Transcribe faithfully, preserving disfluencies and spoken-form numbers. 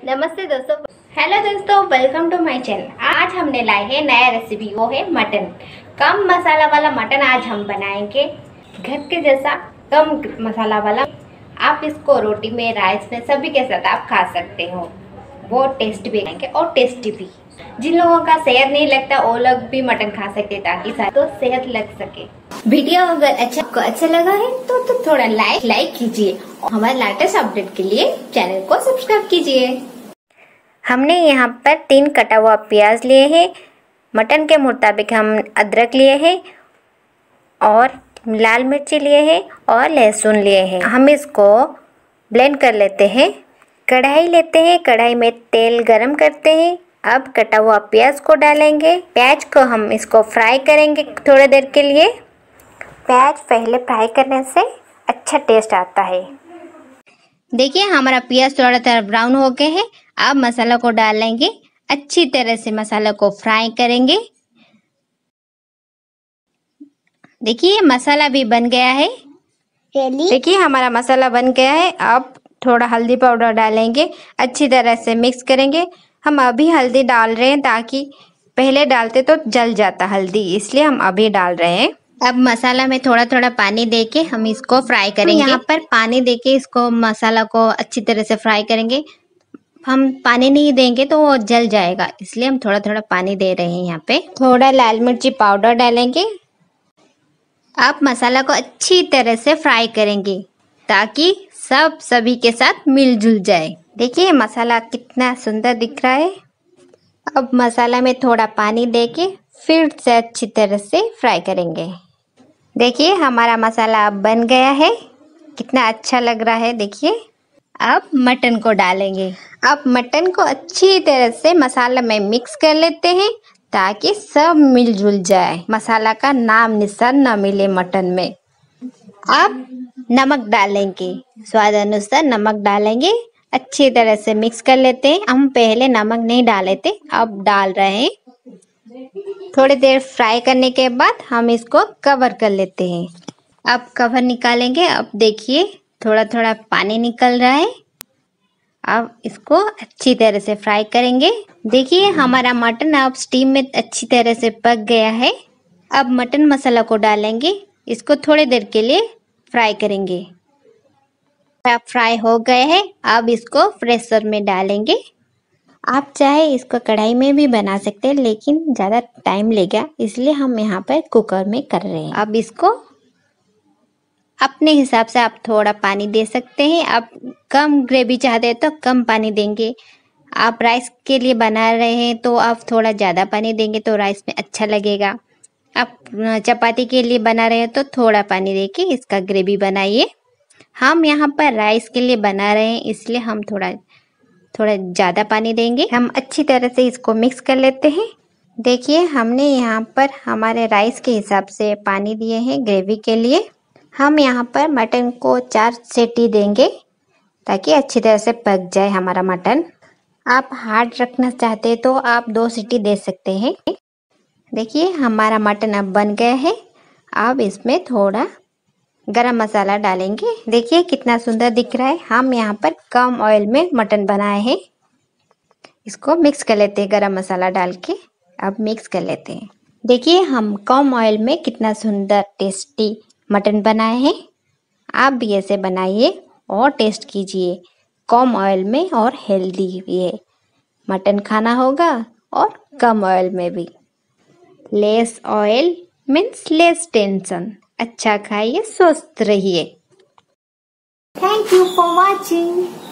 नमस्ते दोस्तों, हेलो दोस्तों, वेलकम टू माय चैनल। आज हमने लाए हैं नया रेसिपी, वो है मटन। कम मसाला वाला मटन आज हम बनाएंगे, घर के जैसा कम मसाला वाला। आप इसको रोटी में, राइस में, सभी के साथ आप खा सकते हो। बहुत टेस्ट भी आएंगे और टेस्टी भी। जिन लोगों का सेहत नहीं लगता वो लोग भी मटन खा सकते ताकि तो सेहत लग सके। वीडियो अगर अच्छा आपको अच्छा लगा है तो, तो थोड़ा लाइक लाइक कीजिए और हमारे लेटेस्ट अपडेट के लिए चैनल को सब्सक्राइब कीजिए। हमने यहाँ पर तीन कटा हुआ प्याज लिए हैं। मटन के मुताबिक हम अदरक लिए हैं और लाल मिर्ची लिए हैं और लहसुन लिए हैं। हम इसको ब्लेंड कर लेते हैं। कढ़ाई लेते हैं, कढ़ाई में तेल गरम करते हैं। अब कटा हुआ प्याज को डालेंगे। प्याज को हम इसको फ्राई करेंगे थोड़ी देर के लिए। प्याज पहले फ्राई करने से अच्छा टेस्ट आता है। देखिए हमारा प्याज थोड़ा थोड़ा ब्राउन हो गए हैं। अब मसाला को डालेंगे। अच्छी तरह से मसाला को फ्राई करेंगे। देखिए मसाला भी बन गया है। देखिए हमारा मसाला बन गया है। अब थोड़ा हल्दी पाउडर डालेंगे, अच्छी तरह से मिक्स करेंगे। हम अभी हल्दी डाल रहे हैं ताकि पहले डालते तो जल जाता हल्दी, इसलिए हम अभी डाल रहे हैं। अब मसाला में थोड़ा थोड़ा पानी देके हम इसको फ्राई करेंगे। यहाँ पर पानी देके इसको मसाला को अच्छी तरह से फ्राई करेंगे। हम पानी नहीं देंगे तो वो जल जाएगा, इसलिए हम थोड़ा थोड़ा पानी दे रहे हैं। यहाँ पे थोड़ा लाल मिर्ची पाउडर डालेंगे। अब मसाला को अच्छी तरह से फ्राई करेंगे ताकि सब सभी के साथ मिलजुल जाए। देखिए मसाला कितना सुंदर दिख रहा है। अब मसाला में थोड़ा पानी देके फिर से अच्छी तरह से फ्राई करेंगे। देखिए हमारा मसाला अब बन गया है, कितना अच्छा लग रहा है। देखिए अब मटन को डालेंगे। अब मटन को अच्छी तरह से मसाला में मिक्स कर लेते हैं ताकि सब मिलजुल जाए, मसाला का नाम निशान न मिले मटन में। अब नमक डालेंगे, स्वाद अनुसार नमक डालेंगे। अच्छी तरह से मिक्स कर लेते हैं। हम पहले नमक नहीं डाले थे, अब डाल रहे हैं। थोड़ी देर फ्राई करने के बाद हम इसको कवर कर लेते हैं। अब कवर निकालेंगे। अब देखिए थोड़ा थोड़ा पानी निकल रहा है। अब इसको अच्छी तरह से फ्राई करेंगे। देखिए हमारा मटन अब स्टीम में अच्छी तरह से पक गया है। अब मटन मसाला को डालेंगे। इसको थोड़ी देर के लिए फ्राई करेंगे। अब फ्राई हो गए हैं। अब इसको प्रेशर में डालेंगे। आप चाहे इसको कढ़ाई में भी बना सकते हैं, लेकिन ज़्यादा टाइम लेगा, इसलिए हम यहाँ पर कुकर में कर रहे हैं। अब इसको अपने हिसाब से आप थोड़ा पानी दे सकते हैं। आप कम ग्रेवी चाहते हैं तो कम पानी देंगे। आप राइस के लिए बना रहे हैं तो आप थोड़ा ज़्यादा पानी देंगे तो राइस में अच्छा लगेगा। आप चपाती के लिए बना रहे हैं तो थोड़ा पानी देके इसका ग्रेवी बनाइए। हम यहाँ पर राइस के लिए बना रहे हैं, इसलिए हम थोड़ा थोड़ा ज़्यादा पानी देंगे। हम अच्छी तरह से इसको मिक्स कर लेते हैं। देखिए हमने यहाँ पर हमारे राइस के हिसाब से पानी दिए हैं ग्रेवी के लिए। हम यहाँ पर मटन को चार सीटी देंगे ताकि अच्छी तरह से पक जाए हमारा मटन। आप हार्ड रखना चाहते हैं तो आप दो सीटी दे सकते हैं। देखिए हमारा मटन अब बन गया है। अब इसमें थोड़ा गरम मसाला डालेंगे। देखिए कितना सुंदर दिख रहा है। हम यहाँ पर कम ऑयल में मटन बनाए हैं। इसको मिक्स कर लेते हैं गरम मसाला डाल के। अब मिक्स कर लेते हैं। देखिए हम कम ऑयल में कितना सुंदर टेस्टी मटन बनाए हैं। आप भी ऐसे बनाइए और टेस्ट कीजिए। कम ऑयल में और हेल्दी भी है। मटन खाना होगा और कम ऑयल में भी। Less oil means less tension. अच्छा खाइए, स्वस्थ रहिए। Thank you for watching.